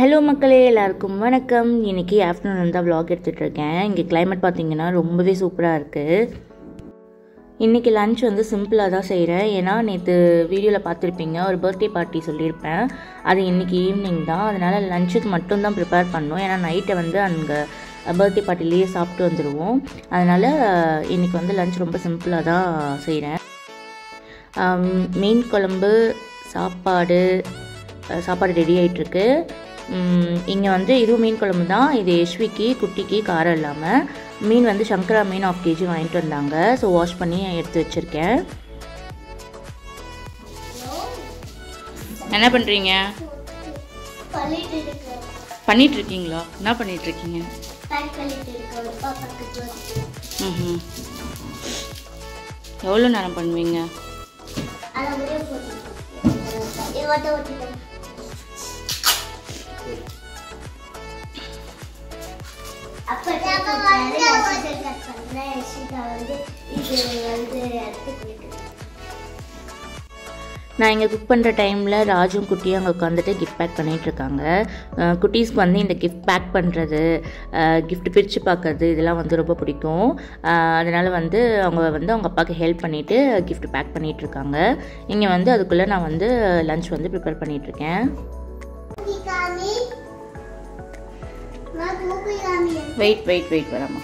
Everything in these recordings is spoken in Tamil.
ஹலோ மக்களே, எல்லாருக்கும் வணக்கம். இன்றைக்கி ஆஃப்டர்நூன் தான் vlog எடுத்துகிட்ருக்கேன். இங்கே கிளைமேட் பார்த்திங்கன்னா ரொம்பவே சூப்பராக இருக்குது. இன்றைக்கி லன்ச் வந்து சிம்பிளாக தான் செய்கிறேன். ஏன்னா நேற்று வீடியோவில் பார்த்துருப்பீங்க, ஒரு பர்த்டே பார்ட்டி சொல்லியிருப்பேன். அது இன்றைக்கி ஈவினிங் தான். அதனால் லன்ச்சுக்கு மட்டும்தான் ப்ரிப்பேர் பண்ணோம். ஏன்னா நைட்டை வந்து அங்கே பர்த்டே பார்ட்டிலேயே சாப்பிட்டு வந்துடுவோம். அதனால் இன்றைக்கி வந்து லன்ச் ரொம்ப சிம்பிளாக தான் செய்கிறேன். மீன் குழம்பு, சாப்பாடு ரெடி ஆகிட்டுருக்கு. இங்கே வந்து இதுவும் மீன் குழம்பு தான். இது யஷ்விக்கு குட்டிக்கு காரம் இல்லாமல். மீன் வந்து சங்கரா மீன் 1/2 kg வாங்கிட்டு வந்தாங்க. ஸோ வாஷ் பண்ணி எடுத்து வச்சுருக்கேன். என்ன பண்ணுறீங்க? பண்ணிகிட்ருக்கீங்களா? என்ன பண்ணிகிட்ருக்கீங்க? எவ்வளோ நேரம் பண்ணுவீங்க? நான் இங்கே குக் பண்ணுற டைமில் ராஜும் குட்டியும் அங்கே உட்காந்துட்டு கிஃப்ட் பேக் பண்ணிகிட்ருக்காங்க. குட்டீஸ்க்கு வந்து இந்த கிஃப்ட் பேக் பண்ணுறது, கிஃப்ட் பிரித்து பார்க்கறது இதெல்லாம் வந்து ரொம்ப பிடிக்கும். அதனால் வந்து அவங்க அப்பாவுக்கு ஹெல்ப் பண்ணிவிட்டு கிஃப்ட் பேக் பண்ணிகிட்ருக்காங்க. இங்கே வந்து அதுக்குள்ளே நான் வந்து லன்ச் வந்து ப்ரிப்பேர் பண்ணிகிட்ருக்கேன். வெயிட் வராமா.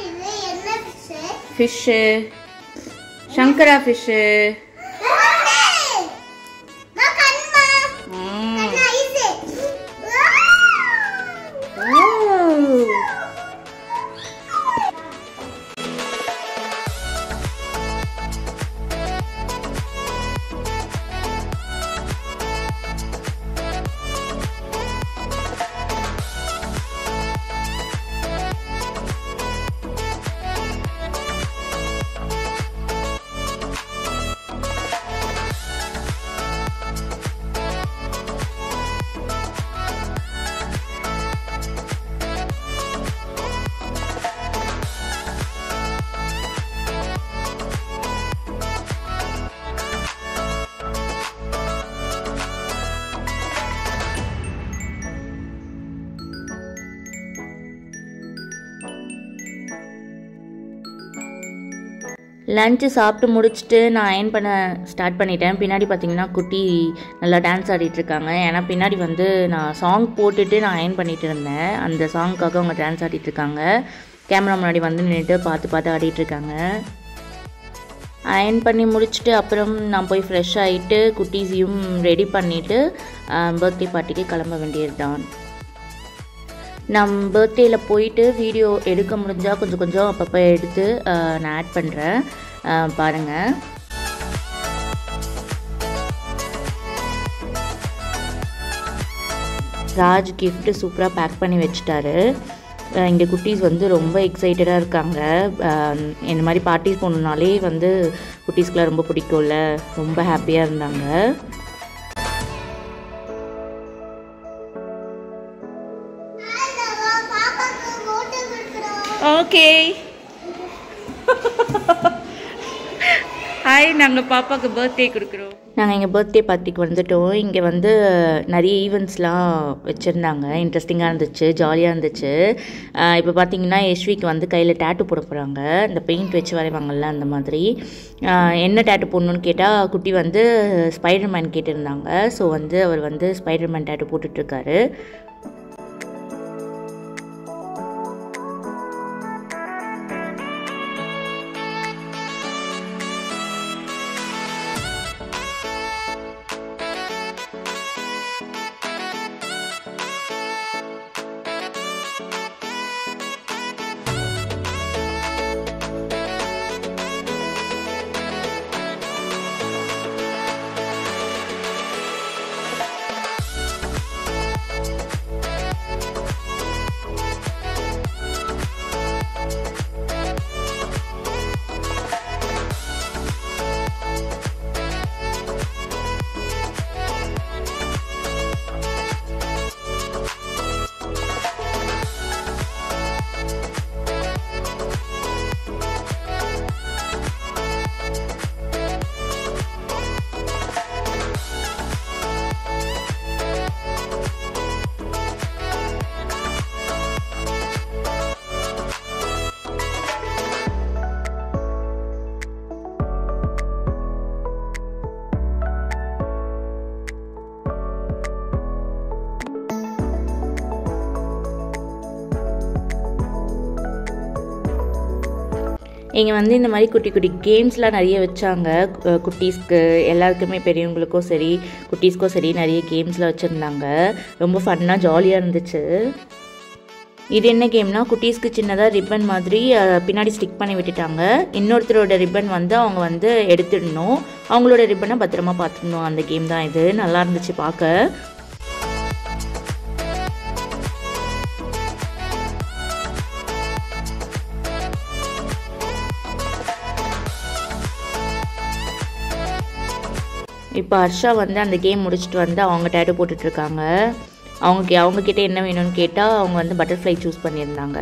ஃபிஷ்ஷு, சங்கரா ஃபிஷ்ஷு. லன்ச்சு சாப்பிட்டு முடிச்சுட்டு நான் அயன் பண்ண ஸ்டார்ட் பண்ணிட்டேன். பின்னாடி பார்த்திங்கன்னா குட்டி நல்லா டான்ஸ் ஆடிட்டுருக்காங்க. ஏன்னா பின்னாடி வந்து நான் சாங் போட்டுட்டு நான் அயன் பண்ணிகிட்டு இருந்தேன். அந்த சாங்க்காக அவங்க டான்ஸ் ஆடிட்டுருக்காங்க. கேமரா முன்னாடி வந்து நின்றுட்டு பார்த்து ஆடிட்டுருக்காங்க. அயன் பண்ணி முடிச்சுட்டு அப்புறம் நான் போய் ஃப்ரெஷ் ஆகிட்டு குட்டீஸையும் ரெடி பண்ணிவிட்டு பர்த்டே பார்ட்டிக்கு கிளம்ப வேண்டியது தான். நான் பர்த்டேயில் போயிட்டு வீடியோ எடுக்க முடிஞ்சால் கொஞ்சம் அப்பப்போ எடுத்து நான் ஆட் பண்ணுறேன், பாருங்கள். ராஜ் கிஃப்ட்டு சூப்பராக பேக் பண்ணி வச்சுட்டாரு. இங்கே குட்டீஸ் வந்து ரொம்ப எக்ஸைட்டடாக இருக்காங்க. இந்த மாதிரி பார்ட்டிஸ் போகணுன்னாலே வந்து குட்டீஸ்க்கெலாம் ரொம்ப பிடிக்கும்ல, ரொம்ப ஹாப்பியாக இருந்தாங்க. Okay, hi. நாங்கள் பாப்பாவுக்கு பர்த்டே கொடுக்குறோம். நாங்கள் எங்கள் பர்த்டே பார்ட்டிக்கு வந்துட்டோம். இங்கே வந்து நிறைய ஈவெண்ட்ஸ்லாம் வச்சுருந்தாங்க. இன்ட்ரெஸ்டிங்காக இருந்துச்சு, ஜாலியாக இருந்துச்சு. இப்போ பார்த்தீங்கன்னா யஷ்விக்கு வந்து கையில் டேட்டு போட போகிறாங்க. இந்த பெயிண்ட் வச்சு வரைவாங்கள்ல, அந்த மாதிரி. என்ன டேட்டு போடணுன்னு கேட்டால் குட்டி வந்து ஸ்பைடர்மேன் கேட்டிருந்தாங்க. ஸோ வந்து அவர் வந்து ஸ்பைடர்மேன் டேட்டு போட்டுட்ருக்காரு. இங்கே வந்து இந்த மாதிரி குட்டி குட்டி கேம்ஸ்லாம் நிறைய வச்சாங்க. குட்டீஸ்க்கு எல்லாருக்குமே, பெரியவங்களுக்கும் சரி குட்டீஸ்க்கும் சரி நிறைய கேம்ஸ்லாம் வச்சுருந்தாங்க. ரொம்ப ஃபன்னாக ஜாலியாக இருந்துச்சு. இது என்ன கேம்னா, குட்டீஸ்க்கு சின்னதாக ரிப்பன் மாதிரி பின்னாடி ஸ்டிக் பண்ணி விட்டுட்டாங்க. இன்னொருத்தரோட ரிப்பன் வந்து அவங்க வந்து எடுத்துடணும். அவங்களோட ரிப்பனை பத்திரமா பார்த்துக்கணும். அந்த கேம் தான் இது. நல்லா இருந்துச்சு பார்க்க. இப்போ ஹர்ஷா வந்து அந்த கேம் முடிச்சுட்டு வந்து அவங்க டேட்டூ போட்டுட்ருக்காங்க. அவங்கக்கிட்ட என்ன வேணும்னு கேட்டால் அவங்க வந்து பட்டர்ஃப்ளை சூஸ் பண்ணியிருந்தாங்க.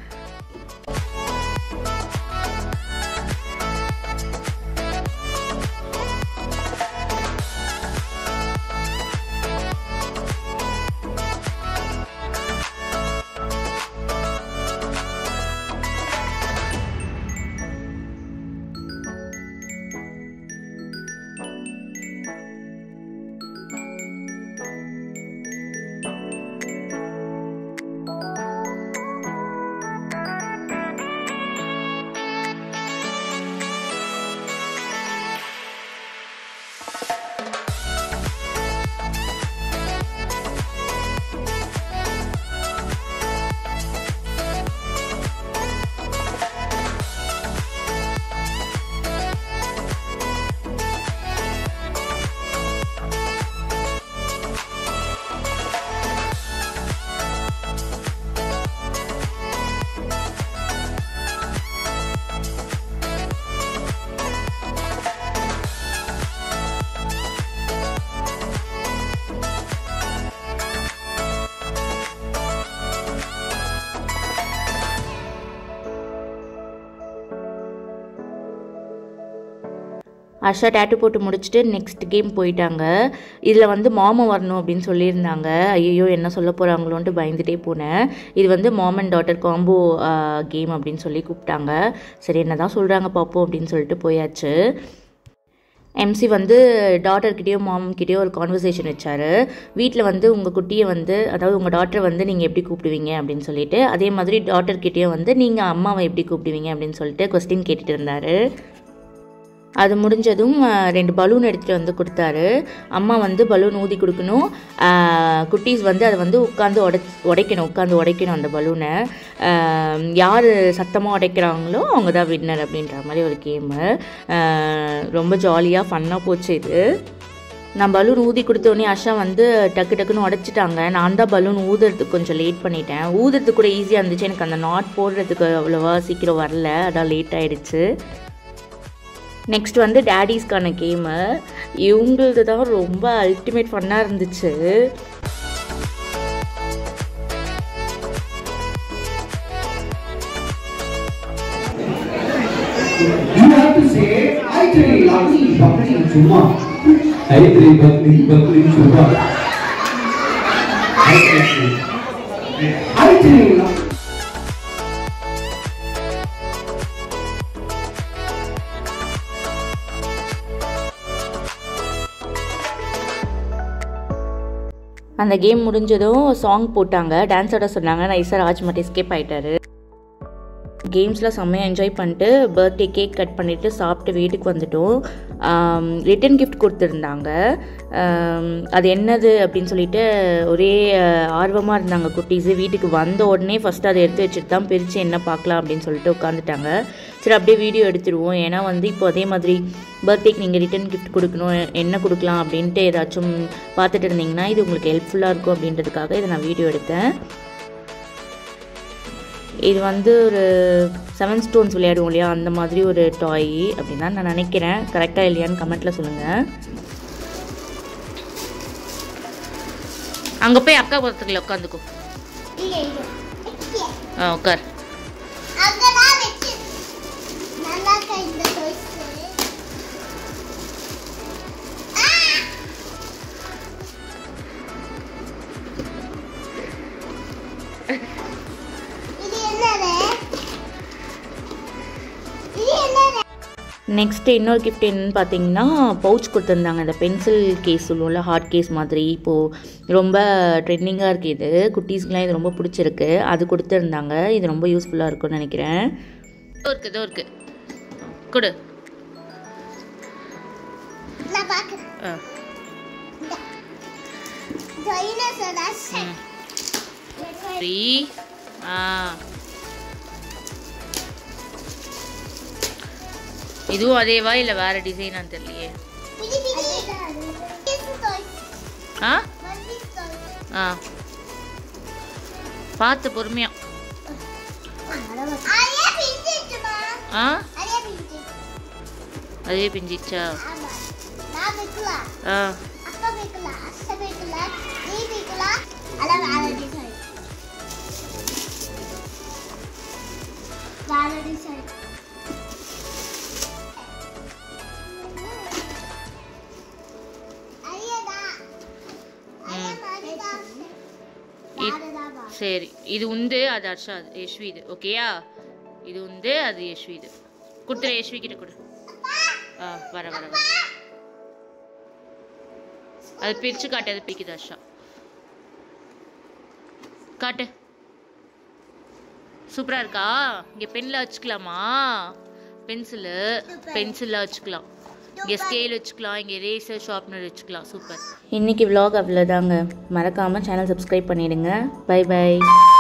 ஹர்ஷா டேட்டூ போட்டு முடிச்சுட்டு நெக்ஸ்ட் கேம் போயிட்டாங்க. இதில் வந்து மாமா வரணும் அப்படின்னு சொல்லியிருந்தாங்க. ஐயோ என்ன சொல்ல போகிறாங்களோன்ட்டு பயந்துகிட்டே போனேன். இது வந்து mom and daughter combo game அப்படின்னு சொல்லி கூப்பிட்டாங்க. சரி என்ன தான் சொல்கிறாங்க பார்ப்போம் அப்படின்னு சொல்லிட்டு போயாச்சு. எம்சி வந்து டாட்டர்கிட்டயோ மாம்கிட்டயோ ஒரு கான்வர்சேஷன் வச்சார். வீட்டில் வந்து உங்கள் குட்டியை வந்து, அதாவது உங்கள் டாட்டரை வந்து நீங்கள் எப்படி கூப்பிடுவீங்க அப்படின்னு சொல்லிட்டு, அதே மாதிரி டாட்டர்கிட்டயோ வந்து நீங்கள் அம்மாவை எப்படி கூப்பிடுவீங்க அப்படின்னு சொல்லிட்டு கொஸ்டின் கேட்டுட்டு இருந்தார். அது முடிஞ்சதும் 2 பலூன் எடுத்துகிட்டு வந்து கொடுத்தாரு. அம்மா வந்து பலூன் ஊதி கொடுக்கணும். குட்டீஸ் வந்து அதை வந்து உட்காந்து உடைக்கணும் அந்த பலூனை. யார் சத்தமாக உடைக்கிறாங்களோ அவங்க தான் வின்னர் அப்படின்ற மாதிரி ஒரு கேமு. ரொம்ப ஜாலியாக ஃபன்னாக போச்சு இது. நான் பலூன் ஊதி கொடுத்தோடனே ஹர்ஷா வந்து டக்கு டக்குன்னு உடைச்சிட்டாங்க. நான் தான் பலூன் ஊதுறதுக்கு கொஞ்சம் லேட் பண்ணிட்டேன். ஊதுறதுக்கு கூட ஈஸியாக இருந்துச்சு. எனக்கு அந்த நாட் போடுறதுக்கு அவ்வளோவா சீக்கிரம் வரல, அதான் லேட் ஆகிடுச்சு. நெக்ஸ்ட் வந்து டேடிஸ்க்கான கேமு. இவங்களது தான் ரொம்ப அல்டிமேட் ஃபன்னாக இருந்துச்சு. அந்த கேம் முடிஞ்சதும் சாங் போட்டாங்க, டான்ஸ் ஆட சொன்னாங்க. நைஸாக ராஜ் மட்டும் எஸ்கேப் ஆகிட்டாரு. கேம்ஸ்லாம் செம்மையாக என்ஜாய் பண்ணிட்டு பர்த்டே கேக் கட் பண்ணிவிட்டு சாப்பிட்டு வீட்டுக்கு வந்துட்டோம். ரிட்டன் கிஃப்ட் கொடுத்துருந்தாங்க. அது என்னது அப்படின்னு சொல்லிட்டு ஒரே ஆர்வமாக இருந்தாங்க குட்டீஸு. வீட்டுக்கு வந்த உடனே ஃபஸ்ட்டு அதை எடுத்து வச்சுட்டு தான் பிரித்து என்ன பார்க்கலாம் அப்படின்னு சொல்லிட்டு உட்காந்துட்டாங்க. சரி அப்படியே வீடியோ எடுத்துருவோம். ஏன்னா வந்து இப்போ அதே மாதிரி பர்த்டேக்கு நீங்கள் ரிட்டன் கிஃப்ட் கொடுக்கணும், என்ன கொடுக்கலாம் அப்படின்ட்டு ஏதாச்சும் பார்த்துட்டு இருந்தீங்கன்னா இது உங்களுக்கு ஹெல்ப்ஃபுல்லாக இருக்கும் அப்படின்றதுக்காக இதை நான் வீடியோ எடுத்தேன். இது வந்து ஒரு 7 ஸ்டோன்ஸ் விளையாடுவோம் இல்லையா, அந்த மாதிரி ஒரு டாய் அப்படின்னு தான் நான் நினைக்கிறேன். கரெக்டாக இல்லையான்னு கமெண்ட்டில் சொல்லுங்கள். அங்கே போய் அக்கா பக்கத்துல உட்காந்துக்கோ. உட்கார். நெக்ஸ்ட்டு இன்னொரு கிஃப்ட் என்னன்னு பார்த்தீங்கன்னா பவுச் கொடுத்துருந்தாங்க. இந்த பென்சில் கேஸ் சொல்லுவோம்ல, ஹார்ட் கேஸ் மாதிரி. இப்போது ரொம்ப ட்ரெண்டிங்காக இருக்குது இது. குட்டீஸ்க்குலாம் இது ரொம்ப பிடிச்சிருக்கு. அது கொடுத்துருந்தாங்க. இது ரொம்ப யூஸ்ஃபுல்லாக இருக்கும்னு நினைக்கிறேன். இருக்குது கொடு. நான் பாக்குறேன். இதுவும் அதேவா இல்லை வேற டிசைனான்னு தெரியலையே. ஆ ஆ பார்த்து பொறுமையா. ஆ அதே பிஞ்சிச்சா? ஆ சரி, இது உண்டு, அது ஹர்ஷா, அது யஷ்வி. இது ஓகேயா? இது உண்டு, அது யஷ்வி. இது கொடுத்துரு, யஷ்வி கிட்ட கொடு. ஆ வர வர வர. அது பிரிச்சு காட்டு, அது பிரிக்குது ஹர்ஷா. காட்டு. சூப்பரா இருக்கா? இங்க பென்ல வச்சுக்கலாமா? பென்சில்ல வச்சுக்கலாம். இங்கே ஸ்கேல் வச்சுக்கலாம், இங்கே ரேசர் ஷார்ப்னர் வச்சுக்கலாம். சூப்பர். இன்றைக்கி vlog அவ்வளோதாங்க. மறக்காமல் சேனல் சப்ஸ்கிரைப் பண்ணிவிடுங்க. Bye by.